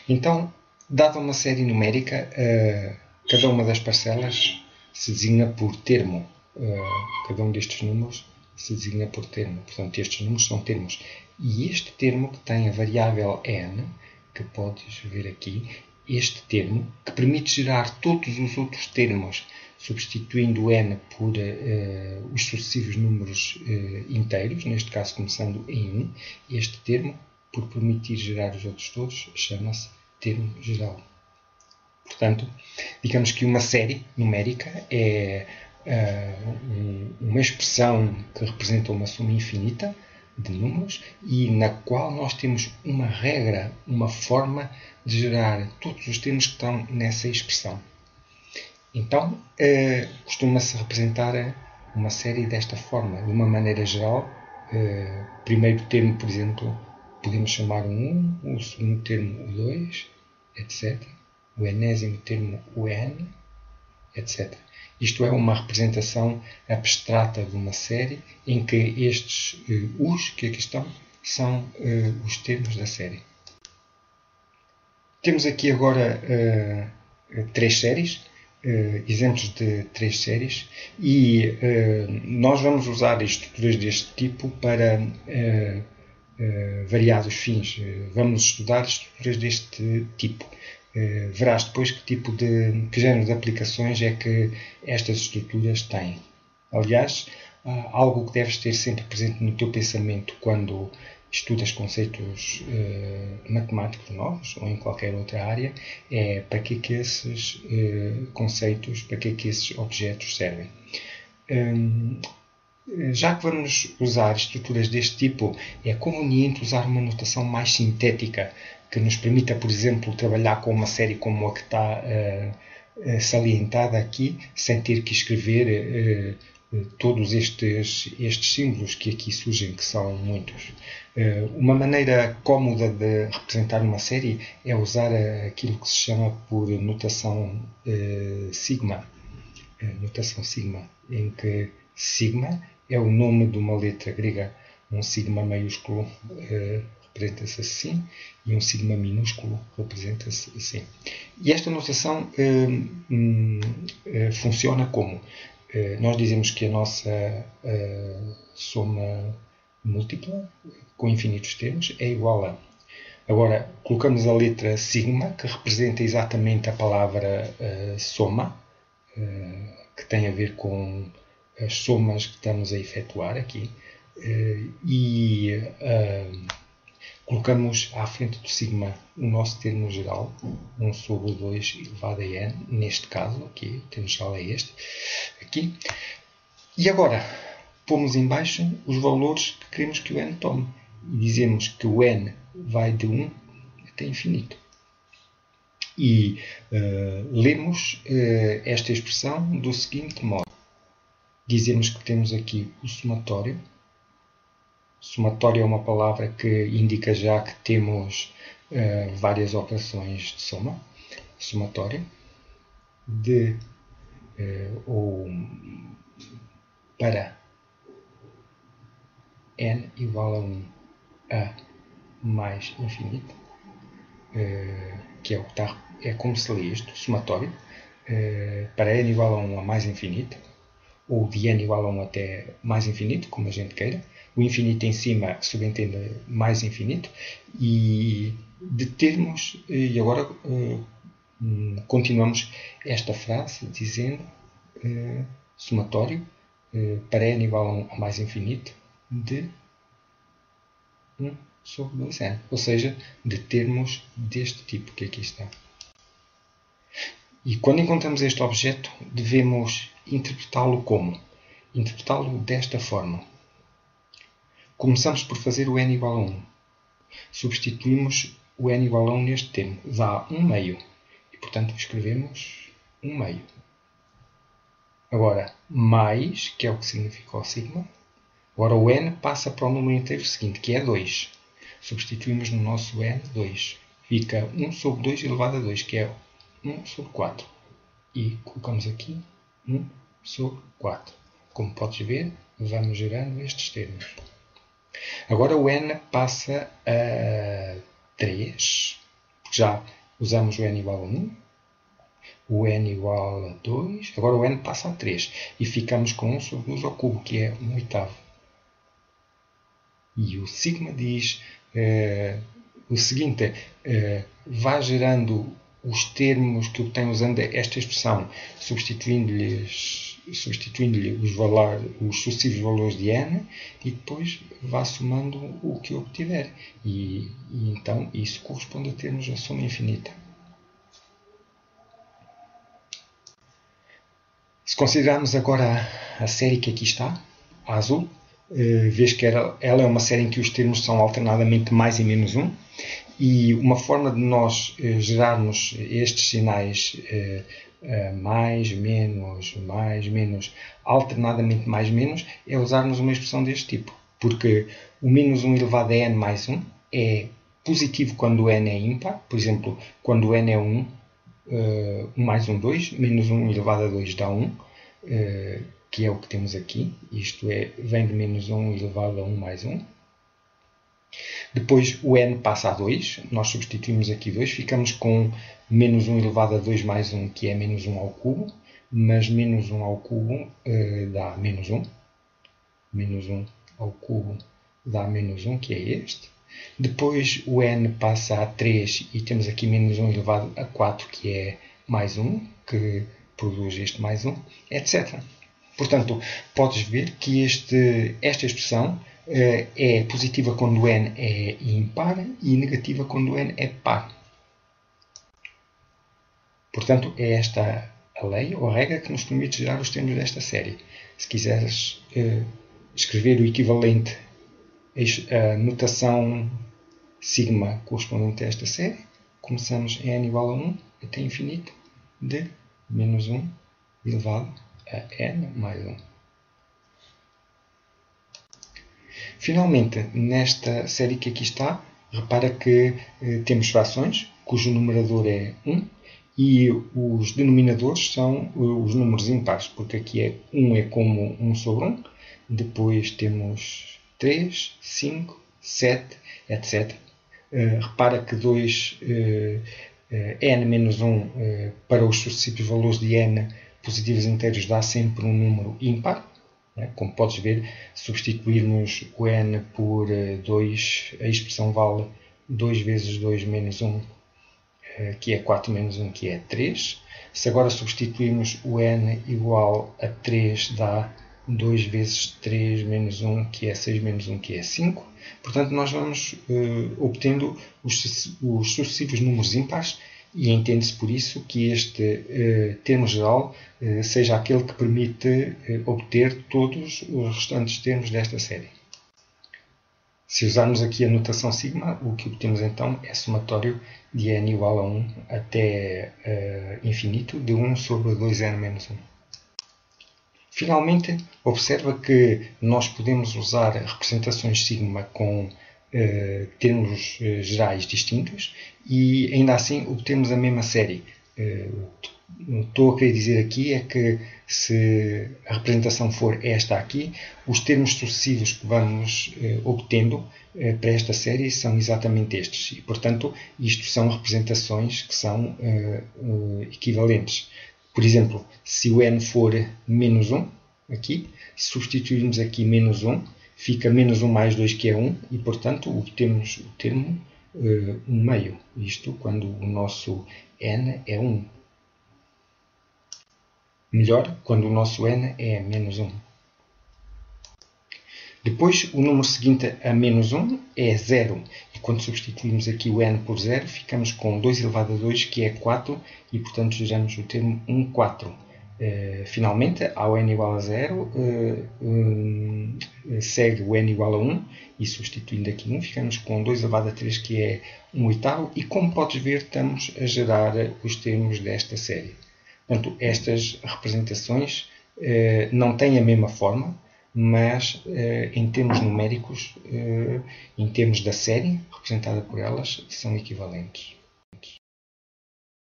Então, dada uma série numérica, cada uma das parcelas se designa por termo. Cada um destes números se designa por termo. Portanto, estes números são termos. E este termo que tem a variável n, que podes ver aqui, este termo, que permite gerar todos os outros termos, substituindo n por os sucessivos números inteiros, neste caso começando em 1, este termo, por permitir gerar os outros todos, chama-se termo geral. Portanto, digamos que uma série numérica é uma expressão que representa uma soma infinita de números e na qual nós temos uma regra, uma forma de gerar todos os termos que estão nessa expressão. Então, costuma-se representar uma série desta forma. De uma maneira geral, primeiro termo, por exemplo, podemos chamar o 1, o segundo termo o 2, etc. O enésimo termo o n, etc. Isto é uma representação abstrata de uma série em que estes os que aqui estão são os termos da série. Temos aqui agora três séries, exemplos de três séries, e nós vamos usar estruturas deste tipo para variados fins. Vamos estudar estruturas deste tipo. Verás depois que género de aplicações é que estas estruturas têm. Aliás, algo que deves ter sempre presente no teu pensamento quando estudas conceitos matemáticos novos ou em qualquer outra área é para que esses conceitos, para que esses objetos servem. Já que vamos usar estruturas deste tipo, é conveniente usar uma notação mais sintética que nos permita, por exemplo, trabalhar com uma série como a que está salientada aqui, sem ter que escrever todos estes símbolos que aqui surgem, que são muitos. Uma maneira cómoda de representar uma série é usar aquilo que se chama por notação sigma. Notação sigma, em que sigma é o nome de uma letra grega. Um sigma maiúsculo representa-se assim e um sigma minúsculo representa-se assim. E esta notação funciona como? Nós dizemos que a nossa soma múltipla com infinitos termos é igual a... Agora, colocamos a letra sigma, que representa exatamente a palavra soma, que tem a ver com as somas que estamos a efetuar aqui, e colocamos à frente do sigma o nosso termo geral, 1 sobre 2 elevado a n, neste caso, aqui, o termo geral é este, aqui. E agora, pomos em baixo os valores que queremos que o n tome. E dizemos que o n vai de 1 até infinito. E lemos esta expressão do seguinte modo. Dizemos que temos aqui o somatório. Somatório é uma palavra que indica já que temos várias operações de soma. Somatório de ou para n igual a 1 a mais infinito, que é o que está, é como se lê isto, somatório, para n igual a 1 a mais infinito, ou de n igual a 1 até mais infinito, como a gente queira. O infinito em cima subentende mais infinito, e de termos, e agora continuamos esta frase dizendo somatório para n igual a 1 a mais infinito de 1 sobre 2n, ou seja, de termos deste tipo que aqui está. E quando encontramos este objeto, devemos interpretá-lo como? Interpretá-lo desta forma. Começamos por fazer o n igual a 1. Substituímos o n igual a 1 neste termo. Dá 1 meio. E, portanto, escrevemos 1 meio. Agora, mais, que é o que significa o sigma. Agora o n passa para o número inteiro seguinte, que é 2. Substituímos no nosso n 2. Fica 1 sobre 2 elevado a 2, que é 1 sobre 4. E colocamos aqui 1 sobre 4. Como podes ver, vamos gerando estes termos. Agora o n passa a 3. porque já usamos o n igual a 1, o n igual a 2, agora o n passa a 3, e ficamos com 1 sobre 2 ao cubo, que é 1/8. E o sigma diz o seguinte, vá gerando os termos que obtém usando esta expressão, substituindo-lhe os sucessivos valores de n, e depois vá somando o que obtiver. E então isso corresponde a termos a soma infinita. Se considerarmos agora a série que aqui está, a azul, vês que ela é uma série em que os termos são alternadamente mais e menos 1, e uma forma de nós gerarmos estes sinais mais, menos, alternadamente mais, menos, é usarmos uma expressão deste tipo, porque o menos 1 elevado a n mais 1 é positivo quando o n é ímpar, por exemplo, quando o n é 1, 1 mais 1, 2, menos 1 elevado a 2 dá 1, que é o que temos aqui, isto vem de menos 1 elevado a 1 mais 1. Depois o n passa a 2, nós substituímos aqui 2, ficamos com menos 1 elevado a 2 mais 1, que é menos 1 ao cubo, mas menos 1 ao cubo dá menos 1. Menos 1 ao cubo dá menos 1, que é este. Depois o n passa a 3 e temos aqui menos 1 elevado a 4, que é mais 1, que produz este mais 1, etc. Portanto, podes ver que esta expressão é positiva quando o n é ímpar e negativa quando o n é par. Portanto, é esta a lei ou a regra que nos permite gerar os termos desta série. Se quiseres escrever o equivalente, a notação sigma correspondente a esta série, começamos em n igual a 1 até infinito de menos 1 elevado a n mais 1. Finalmente, nesta série que aqui está, repara que temos frações cujo numerador é 1 e os denominadores são os números impares, porque aqui 1 é como 1 sobre 1, depois temos 3, 5, 7, etc. Repara que 2, n menos 1 para os sucessivos valores de n positivos inteiros dá sempre um número ímpar. Como podes ver, substituirmos o n por 2, a expressão vale 2 vezes 2 menos 1, que é 4 menos 1, que é 3. Se agora substituirmos o n igual a 3, dá 2 vezes 3 menos 1, que é 6 menos 1, que é 5. Portanto, nós vamos obtendo os sucessivos números ímpares, e entende-se por isso que este termo geral seja aquele que permite obter todos os restantes termos desta série. Se usarmos aqui a notação sigma, o que obtemos então é somatório de n igual a 1 até infinito de 1 sobre 2n menos 1. Finalmente, observa que nós podemos usar representações sigma com termos gerais distintos e ainda assim obtemos a mesma série. O que estou a querer dizer aqui é que se a representação for esta aqui, os termos sucessivos que vamos obtendo para esta série são exatamente estes. E, portanto, isto são representações que são equivalentes. Por exemplo, se o n for menos 1, aqui, se substituirmos aqui menos 1, fica menos 1 mais 2, que é 1, e, portanto, obtemos o termo 1 meio. Isto quando o nosso n é 1. Melhor, quando o nosso n é menos 1. Depois, o número seguinte a menos 1 é 0. E quando substituímos aqui o n por 0, ficamos com 2 elevado a 2, que é 4, e, portanto, geramos o termo 1 4. Finalmente, ao n igual a 0, segue o n igual a 1, e substituindo aqui 1, ficamos com 2 elevado a 3, que é 1 oitavo, e como podes ver, estamos a gerar os termos desta série. Portanto, estas representações não têm a mesma forma, mas em termos numéricos, em termos da série representada por elas, são equivalentes.